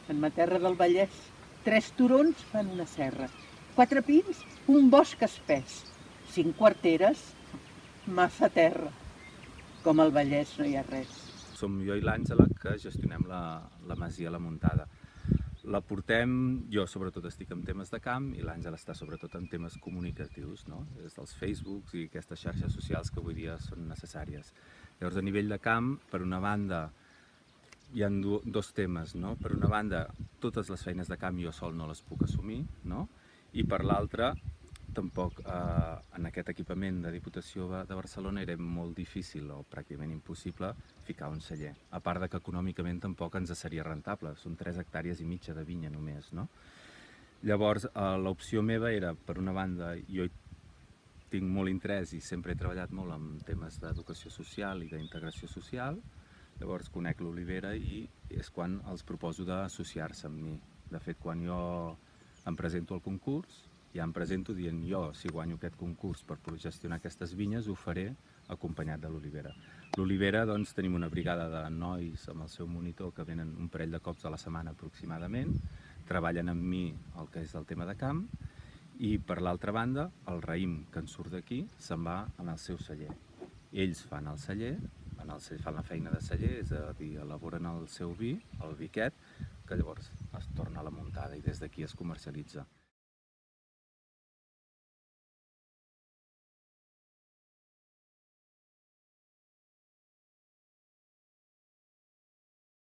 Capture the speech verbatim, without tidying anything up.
En ma terra del Vallès, tres turons fan una serra, quatre pins, un bosc espès, cinc quarteres, massa terra. Com al Vallès no hi ha res. Som jo i l'Àngela que gestionem la, la masia La Muntada. La portem, jo sobretot estic en temes de camp i l'Àngela està sobretot en temes comunicatius, no? Des dels Facebooks i aquestes xarxes socials que avui dia són necessàries. Llavors, a nivell de camp, per una banda, hi ha dos temes, no? Per una banda, totes les feines de camp jo sol no les puc assumir, no? I per l'altra, tampoc eh, en aquest equipament de Diputació de Barcelona era molt difícil o pràcticament impossible ficar un celler. A part de que econòmicament tampoc ens seria rentable, són tres hectàrees i mitja de vinya només, no? Llavors, eh, l'opció meva era, per una banda, jo tinc molt interès i sempre he treballat molt en temes d'educació social i d'integració social. Llavors conec l'Olivera i és quan els proposo d'associar-se amb mi. De fet, quan jo em presento al concurs, ja em presento dient jo, si guanyo aquest concurs per gestionar aquestes vinyes, ho faré acompanyat de l'Olivera. L'Olivera, doncs, tenim una brigada de nois amb el seu monitor que venen un parell de cops a la setmana aproximadament, treballen amb mi el que és el tema de camp i, per l'altra banda, el raïm que en surt d'aquí se'n va en el seu celler. Ells fan el celler, en el celler fan la feina de celler, és a dir, elaboren el seu vi, el viquet, que llavors es torna a La Muntada i des d'aquí es comercialitza.